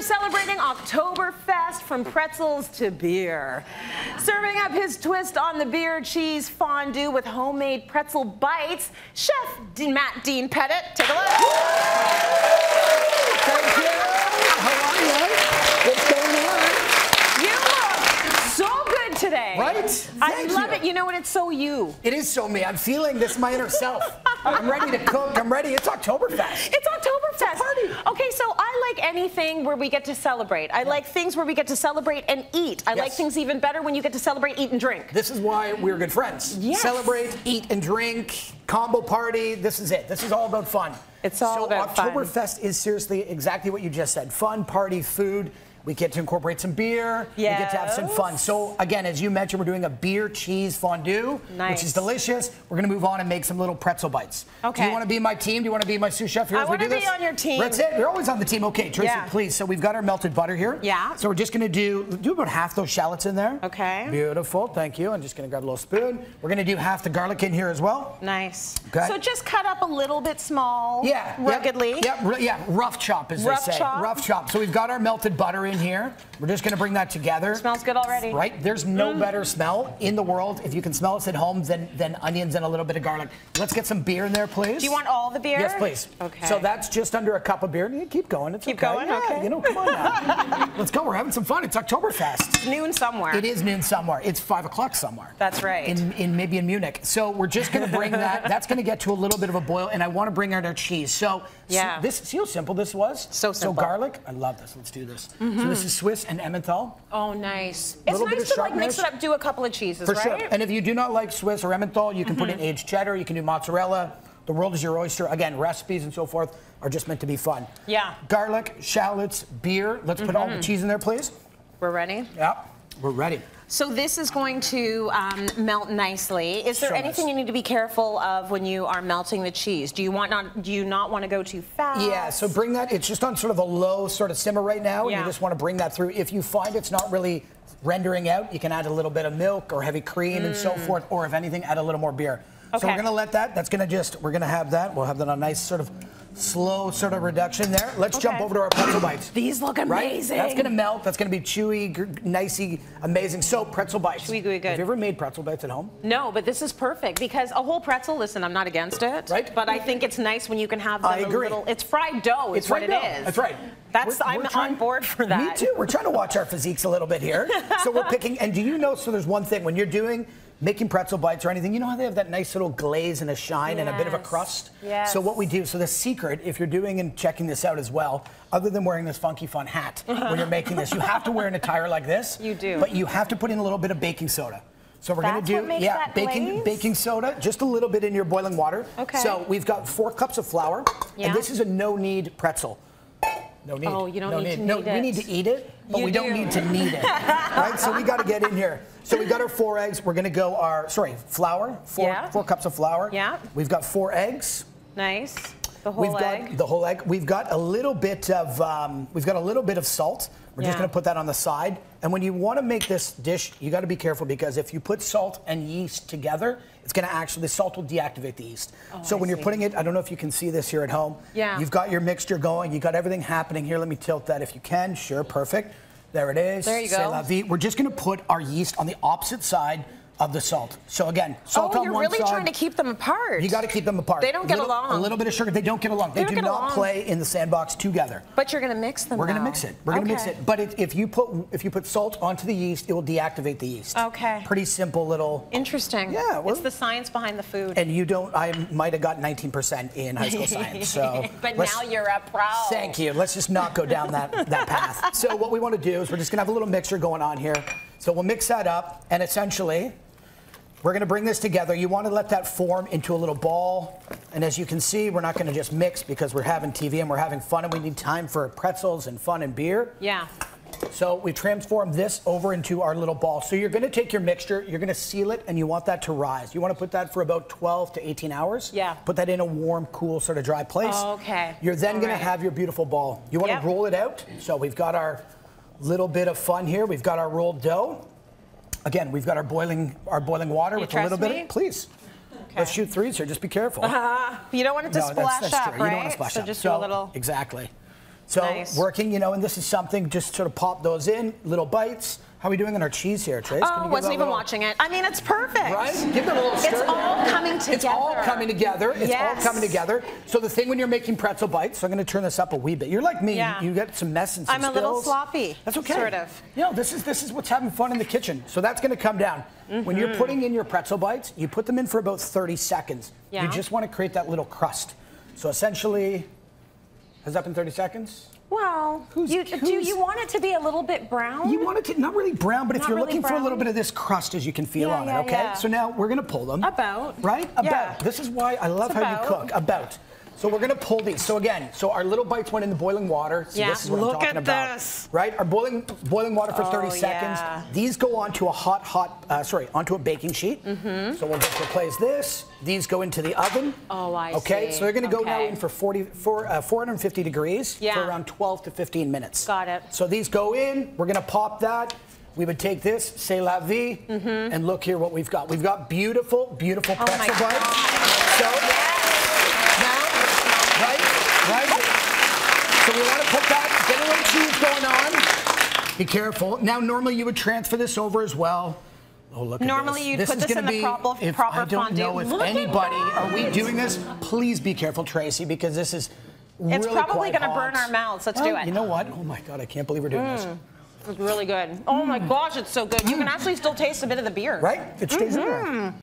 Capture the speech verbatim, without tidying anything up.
celebrating Oktoberfest from pretzels to beer. Serving up his twist on the beer cheese fondue with homemade pretzel bites, Chef D Matt Dean Pettit. Take a look. Thank you. How are you? What's going on? You look so good today. Right? I Thank love you. it. You know what? It's so you. It is so me. I'm feeling this my inner self. I'm ready to cook. I'm ready. It's Oktoberfest. It's Oktoberfest. It's a party. Okay, so I like anything where we get to celebrate. I yeah. like things where we get to celebrate and eat. I yes. like things even better when you get to celebrate, eat, and drink. This is why we're good friends. Yes. Celebrate, eat, and drink, combo party. This is it. This is all about fun. It's all so about Oktoberfest fun. is seriously exactly what you just said. Fun, party, food. We get to incorporate some beer. Yes. We get to have some fun. So again, as you mentioned, we're doing a beer cheese fondue, nice. which is delicious. We're going to move on and make some little pretzel bites. Okay. Do you want to be my team? Do you want to be my sous chef here I as we do this? want to be on your team. That's it. You're always on the team. Okay, Tracy, yeah. please. So we've got our melted butter here. Yeah. So we're just going to do do about half those shallots in there. Okay. Beautiful. Thank you. I'm just going to grab a little spoon. We're going to do half the garlic in here as well. Nice. Okay. So just cut up a little bit small. Yeah. Ruggedly. Yeah. Yeah. yeah. Rough chop, as Rough they say. chop. Rough chop. So we've got our melted butter in here. We're just going to bring that together. Smells good already. Right? There's no mm. better smell in the world, if you can smell us at home, than, than onions and a little bit of garlic. Let's get some beer in there, please. Do you want all the beer? Yes, please. Okay. So that's just under a cup of beer. You keep going. It's keep okay. going? Yeah, okay. You know, come on now. Let's go. We're having some fun. It's Oktoberfest. It's noon somewhere. It is noon somewhere. It's five o'clock somewhere. That's right. In, in maybe in Munich. So we're just going to bring that. That's going to get to a little bit of a boil, and I want to bring out our cheese. So, yeah. so this, see how simple this was? So simple. So garlic. I love this. Let's do this. Mm-hmm. So this is Swiss and Emmenthal. Oh, nice. A It's nice to like mix it up, do a couple of cheeses, For right? sure. And if you do not like Swiss or Emmenthal, you can mm-hmm. put in aged cheddar, you can do mozzarella. The world is your oyster. Again, recipes and so forth are just meant to be fun. Yeah. Garlic, shallots, beer. Let's mm-hmm. put all the cheese in there, please. We're ready? Yeah, we're ready. So this is going to um, melt nicely. Is there so anything nice. you need to be careful of when you are melting the cheese? Do you want not? Do you not want to go too fast? Yeah. So bring that. It's just on sort of a low sort of simmer right now, yeah. and you just want to bring that through. If you find it's not really rendering out, you can add a little bit of milk or heavy cream mm. and so forth, or if anything, add a little more beer. Okay. So we're gonna let that. That's gonna just. We're gonna have that. We'll have that on a nice sort of slow sort of reduction there. Let's okay. jump over to our pretzel bites. These look amazing. Right? That's gonna melt. That's gonna be chewy, nicey, amazing. So pretzel bites. Chewy, gooey, good. Have you ever made pretzel bites at home? No, but this is perfect because a whole pretzel. Listen, I'm not against it. Right. But I think it's nice when you can have them I agree. a little. It's fried dough. Is It's what fried it dough. is. That's right. That's We're, I'm we're trying, on board for that. Me too. We're trying to watch our physiques a little bit here. So we're picking. And do you know? So there's one thing when you're doing. Making pretzel bites or anything, you know how they have that nice little glaze and a shine yes. and a bit of a crust? Yes. So what we do, so the secret, if you're doing and checking this out as well, other than wearing this funky fun hat when you're making this, you have to wear an attire like this. You do. But you have to put in a little bit of baking soda. So we're That's gonna what do makes yeah, that baking glaze? baking soda, just a little bit in your boiling water. Okay. So we've got four cups of flour, yeah. and this is a no-knead pretzel. No need. Oh, you don't no need need. to no, knead we it. need to eat it, but You we do. don't need to knead it. Right? So we got to get in here. So we got our four eggs. We're gonna go our sorry flour. Four Yeah. four cups of flour. Yeah. We've got four eggs. Nice. The whole We've egg. got the whole egg. We've got a little bit of um, we've got a little bit of salt. We're Yeah. just gonna put that on the side. And when you want to make this dish, you got to be careful because if you put salt and yeast together, it's gonna actually the salt will deactivate the yeast. Oh, so I when see. you're putting it, I don't know if you can see this here at home. Yeah. You've got your mixture going. You got everything happening here. Let me tilt that if you can. Sure, perfect. There it is. There you C'est go. la vie. We're just gonna put our yeast on the opposite side of the salt. So again, salt oh, on you're one really side. trying to keep them apart. You got to keep them apart. They don't get little, along. A little bit of sugar. They don't get along. They, They don't do get not along. play in the sandbox together. But you're going to mix them. We're going to now. mix it. We're going to mix Okay. it. But it, if you put if you put salt onto the yeast, it will deactivate the yeast. Okay. Pretty simple little. Interesting. Yeah, well- it's the science behind the food. And you don't. I might have got nineteen percent in high school science. So. But let's- now you're a pro. Thank you. Let's just not go down that that path. So what we want to do is we're just going to have a little mixture going on here. So we'll mix that up, and essentially. We're going to bring this together. You want to let that form into a little ball. And as you can see, we're not going to just mix because we're having T V and we're having fun and we need time for pretzels and fun and beer. Yeah. So we transformed this over into our little ball. So you're going to take your mixture, you're going to seal it, and you want that to rise. You want to put that for about twelve to eighteen hours. Yeah. Put that in a warm, cool, sort of dry place. Oh, okay. You're then All going right. to have your beautiful ball. You want Yep. to roll it out. So we've got our little bit of fun here. We've got our rolled dough. Again, we've got our boiling our boiling water You with a little trust bit me? of, please. Okay. Let's shoot threes here. Just be careful. Uh, you don't want it to No, splash that's, that's up, true. right? You don't want to splash so up. just so, do a little. Exactly. So Nice. working, you know, and this is something, just sort of pop those in, little bites. How are we doing on our cheese here, Trace? Oh, wasn't even little... watching it. I mean, it's perfect. Right? Give it a little stir. It's all coming together. It's all coming together. It's yes. all coming together. So the thing when you're making pretzel bites, so I'm going to turn this up a wee bit. You're like me. Yeah. You get some mess and some I'm a spills. little sloppy. That's okay. Sort of. You know, this is this is what's having fun in the kitchen. So that's going to come down. Mm-hmm. When you're putting in your pretzel bites, you put them in for about thirty seconds. Yeah. You just want to create that little crust. So essentially, has that been thirty seconds? Well, who's, you, who's, do you want it to be a little bit brown? You want it to, not really brown, but not if you're really looking brown. for a little bit of this crust, as you can feel yeah, on yeah, it, okay? Yeah. So now we're gonna pull them. About. Right? About. Yeah. This is why I love it's how about. you cook. About. So we're gonna pull these. So again, so our little bites went in the boiling water. So yeah. this is what Look I'm talking at about. this. Right? Our boiling boiling water for thirty oh, seconds. Yeah. These go onto a hot, hot, uh, sorry, onto a baking sheet. Mm-hmm. So we'll just replace this. These go into the oven. Oh, I okay? see. So they're gonna go okay. now in for forty, for, uh, four hundred fifty degrees yeah. for around twelve to fifteen minutes. Got it. So these go in. We're gonna pop that. We would take this, c'est la vie, mm-hmm. and look here what we've got. We've got beautiful, beautiful oh pretzel my bites. God. So now, right, right. So we want to put that, get a little cheese going on. Be careful. Now, normally you would transfer this over as well. Oh, look Normally at this. you'd this put this in be, the proper, if, proper I don't fondue. know if Look anybody, at are we doing this? Please be careful, Tracy, because this is really It's probably going to burn our mouths. Let's oh, do it. You know what? Oh my God, I can't believe we're doing mm. this. It's really good. Oh my gosh, it's so good. You can actually still taste a bit of the beer. Right? It stays mm-hmm. in there.